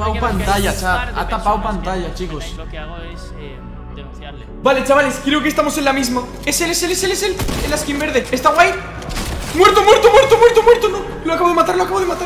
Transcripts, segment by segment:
tapado pantalla, chat. Ha tapado pantalla, chicos. Lo que hago es denunciarle. Vale, chavales, creo que estamos en la misma. Es él. En la skin verde. ¿Está guay? ¡Muerto! No, lo acabo de matar.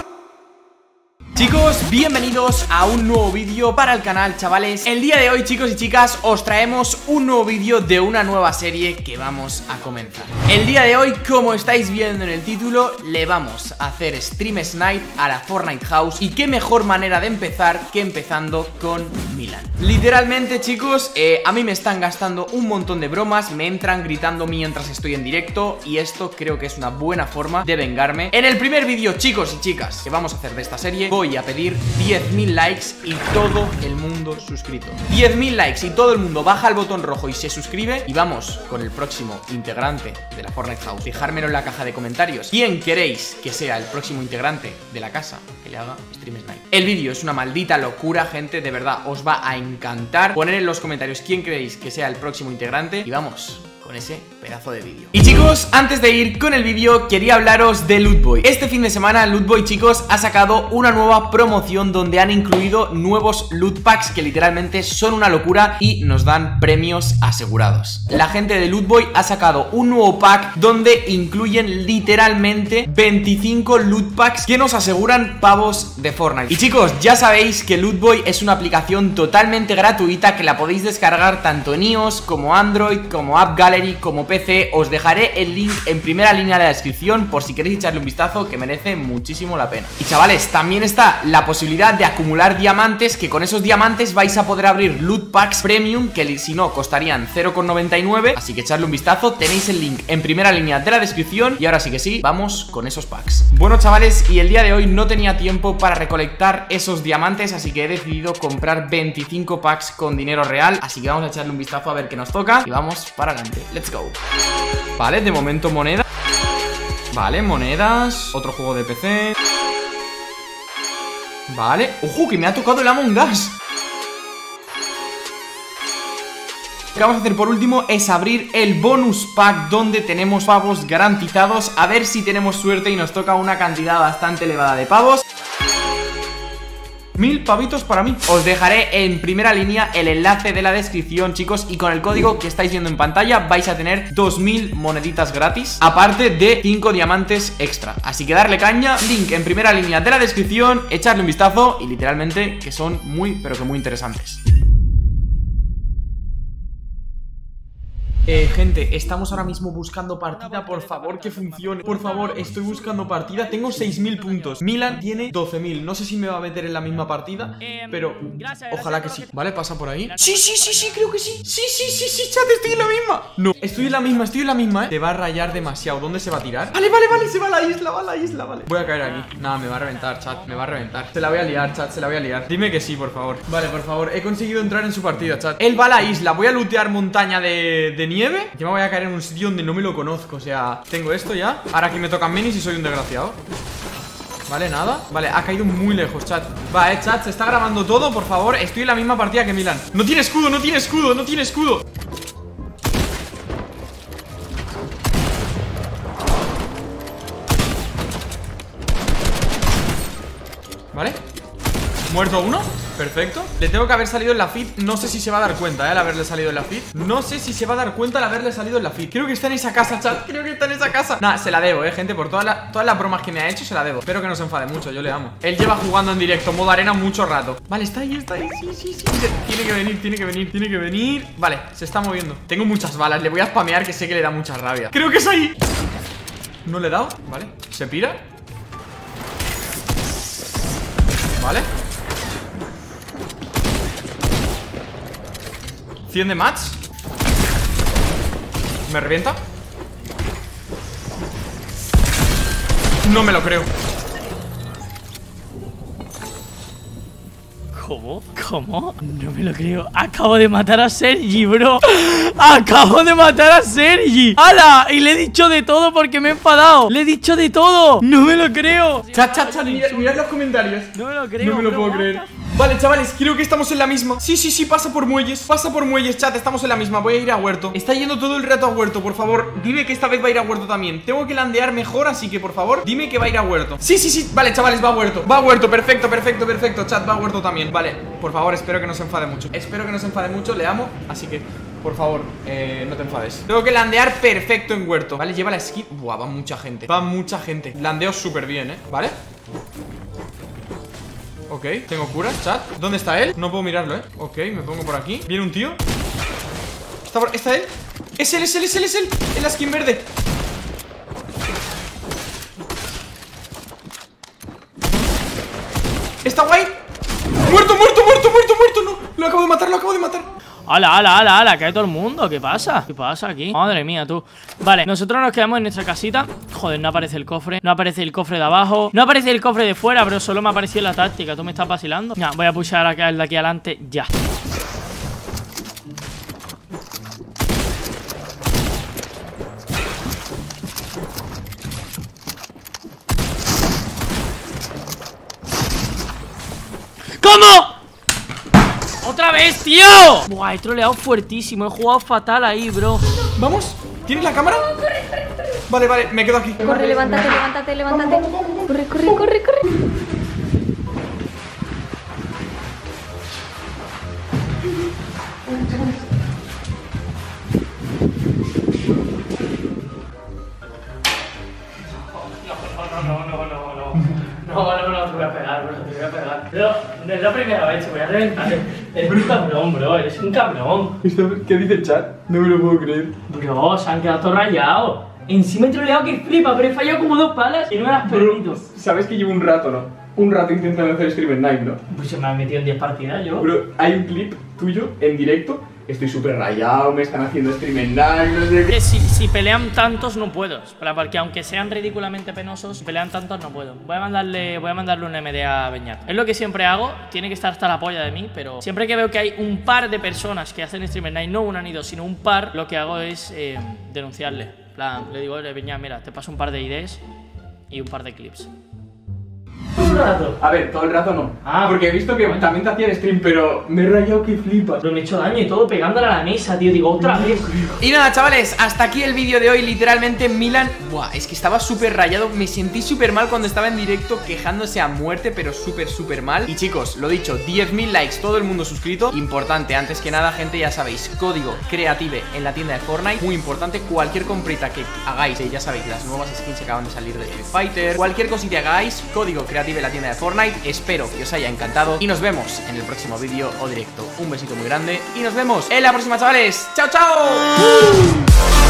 Chicos, bienvenidos a un nuevo vídeo para el canal, chavales. El día de hoy, chicos y chicas, os traemos un nuevo vídeo de una nueva serie que vamos a comenzar. El día de hoy, como estáis viendo en el título, le vamos a hacer Stream Snipe a la Fortnite House. Y qué mejor manera de empezar que empezando con Milan. Literalmente, chicos, a mí me están gastando un montón de bromas, me entran gritando mientras estoy en directo, y esto creo que es una buena forma de vengarme. En el primer vídeo, chicos y chicas, que vamos a hacer de esta serie, voy a pedir 10.000 likes y todo el mundo suscrito. 10.000 likes y todo el mundo baja el botón rojo y se suscribe, y vamos con el próximo integrante de la Fortnite House. Dejármelo en la caja de comentarios. ¿Quién queréis que sea el próximo integrante de la casa que le haga Stream Snipe? El vídeo es una maldita locura, gente, de verdad, os va a encantar. Poned en los comentarios quién creéis que sea el próximo integrante y vamos con ese pedazo de vídeo. Y chicos, antes de ir con el vídeo, quería hablaros de Lootboy. Este fin de semana Lootboy, chicos, ha sacado una nueva promoción donde han incluido nuevos loot packs que literalmente son una locura y nos dan premios asegurados. La gente de Lootboy ha sacado un nuevo pack donde incluyen literalmente 25 loot packs que nos aseguran pavos de Fortnite. Y chicos, ya sabéis que Lootboy es una aplicación totalmente gratuita que la podéis descargar tanto en iOS como Android, como App Gallery, como PC. Os dejaré el link en primera línea de la descripción por si queréis echarle un vistazo, que merece muchísimo la pena. Y chavales, también está la posibilidad de acumular diamantes, que con esos diamantes vais a poder abrir loot packs premium, que si no costarían 0,99, así que echarle un vistazo. Tenéis el link en primera línea de la descripción. Y ahora sí que sí, vamos con esos packs. Bueno, chavales, y el día de hoy no tenía tiempo para recolectar esos diamantes, así que he decidido comprar 25 packs con dinero real. Así que vamos a echarle un vistazo a ver qué nos toca y vamos para adelante. Let's go. Vale, de momento moneda. Vale, monedas. Otro juego de PC. Vale. ¡Ojo, que me ha tocado el Among Us! Lo que vamos a hacer por último es abrir el bonus pack donde tenemos pavos garantizados. A ver si tenemos suerte y nos toca una cantidad bastante elevada de pavos. 1000 pavitos para mí. Os dejaré en primera línea el enlace de la descripción, chicos, y con el código que estáis viendo en pantalla vais a tener 2000 moneditas gratis, aparte de 5 diamantes extra. Así que darle caña, link en primera línea de la descripción, echarle un vistazo y literalmente que son muy, pero que muy interesantes. Gente, estamos ahora mismo buscando partida. Por favor, que funcione. Por favor, estoy buscando partida. Tengo 6000 puntos. Milan tiene 12000. No sé si me va a meter en la misma partida, pero ojalá que sí. Vale, pasa por ahí. Sí, creo que sí. Sí, chat, estoy en la misma. No, estoy en la misma, Te va a rayar demasiado. ¿Dónde se va a tirar? Vale, se va a la isla, vale. Voy a caer aquí. Nada, me va a reventar, chat, me va a reventar. Se la voy a liar, chat, se la voy a liar. Dime que sí, por favor. Vale, por favor, he conseguido entrar en su partida, chat. Él va a la isla. Voy a lootear montaña de nieve. Yo me voy a caer en un sitio donde no me lo conozco. O sea, tengo esto ya. Ahora aquí me tocan minis y soy un desgraciado. Vale, nada. Vale, ha caído muy lejos, chat. Va, chat, se está grabando todo, por favor. Estoy en la misma partida que Milan. No tiene escudo. Vale. Muerto uno. Perfecto. Le tengo que haber salido en la feed. No sé si se va a dar cuenta, al haberle salido en la feed. No sé si se va a dar cuenta al haberle salido en la feed. Creo que está en esa casa, chat. Creo que está en esa casa. Nah, se la debo, gente. Por todas las bromas que me ha hecho, se la debo. Espero que no se enfade mucho, yo le amo. Él lleva jugando en directo, modo arena, mucho rato. Vale, está ahí. Sí. Tiene que venir. Vale, se está moviendo. Tengo muchas balas, le voy a spamear, que sé que le da mucha rabia. Creo que es ahí. No le he dado, vale. Se pira. Vale. 100 de match. Me revienta. No me lo creo. ¿Cómo? No me lo creo. Acabo de matar a Sergi, bro. Acabo de matar a Sergi. ¡Hala! Y le he dicho de todo porque me he enfadado. Le he dicho de todo. No me lo creo. Chat, mirad los comentarios. No me lo creo. No me lo puedo creer. Vale, chavales, creo que estamos en la misma. Sí, sí, sí, pasa por muelles, chat, estamos en la misma. Voy a ir a huerto. Está yendo todo el rato a huerto, por favor. Dime que esta vez va a ir a huerto también. Tengo que landear mejor, así que por favor, dime que va a ir a huerto. Sí, sí, sí, vale, chavales, va a huerto. Va a huerto, perfecto, perfecto, perfecto. Chat, va a huerto también. Vale, por favor, espero que no se enfade mucho. Espero que no se enfade mucho, le amo. Así que, por favor, no te enfades. Tengo que landear perfecto en huerto. Vale, lleva la skin. Buah, va mucha gente. Va mucha gente. Landeo súper bien, ¿vale? Ok, tengo curas, chat. ¿Dónde está él? No puedo mirarlo, Ok, me pongo por aquí. Viene un tío. ¿Está él? Es él, es él, es él, es él. En la skin verde. ¿Está guay? ¡Muerto, muerto, muerto, muerto, muerto! No, lo acabo de matar, lo acabo de matar. ¡Hala, hala, hala, hala! Cae todo el mundo. ¿Qué pasa? ¿Qué pasa aquí? Madre mía, tú. Vale, nosotros nos quedamos en nuestra casita. Joder, no aparece el cofre. No aparece el cofre de abajo. No aparece el cofre de fuera, pero solo me ha aparecido la táctica. ¿Tú me estás vacilando? Ya, voy a pushar acá el de aquí adelante. Ya. ¿Cómo? ¡Otra vez, tío! Buah, he troleado fuertísimo. He jugado fatal ahí, bro. ¿Vamos? ¿Tienes la cámara? Vale, vale, me quedo aquí. Corre, levántate, levántate, levántate. Corre, corre, corre, corre. No, te voy a pegar, bro, te voy a pegar. Pero no es la primera vez, te voy a reventar. Eres un cabrón, bro, eres un cabrón. ¿Qué dice el chat? No me lo puedo creer. Bro, se han quedado todos rayados. Encima he troleado que flipa, pero he fallado como 2 balas y no me las permito. Sabes que llevo un rato, ¿no? Un rato intentando hacer stream en Night, ¿no? Pues se me han metido en 10 partidas yo. Bro, hay un clip tuyo en directo. Estoy súper rayado, me están haciendo stream en Night, no sé qué. Si pelean tantos no puedo, porque aunque sean ridículamente penosos, si pelean tantos no puedo. Voy a mandarle un MD a Beñat. Es lo que siempre hago, tiene que estar hasta la polla de mí, pero siempre que veo que hay un par de personas que hacen stream en Night, no una ni dos, sino un par, lo que hago es denunciarle. En plan, le digo, Beñat, mira, te paso un par de IDs y un par de clips. ¿Todo el rato? A ver, todo el rato no. Porque he visto que también te hacía el stream, pero me he rayado que flipas. Pero me he hecho daño y todo pegándole a la mesa, tío. Digo, otra vez. Y nada, chavales, hasta aquí el vídeo de hoy. Literalmente, Milan... Buah, es que estaba súper rayado. Me sentí súper mal cuando estaba en directo, quejándose a muerte, pero súper, súper mal. Y chicos, lo dicho, 10.000 likes, todo el mundo suscrito. Importante, antes que nada, gente, ya sabéis, código Creative en la tienda de Fortnite. Muy importante, cualquier comprita que hagáis, ya sabéis, las nuevas skins que acaban de salir de Street Fighter, cualquier cosita que hagáis, código Creative en la tienda de Fortnite. Espero que os haya encantado y nos vemos en el próximo vídeo o directo. Un besito muy grande y nos vemos en la próxima, chavales. ¡Chao, chao!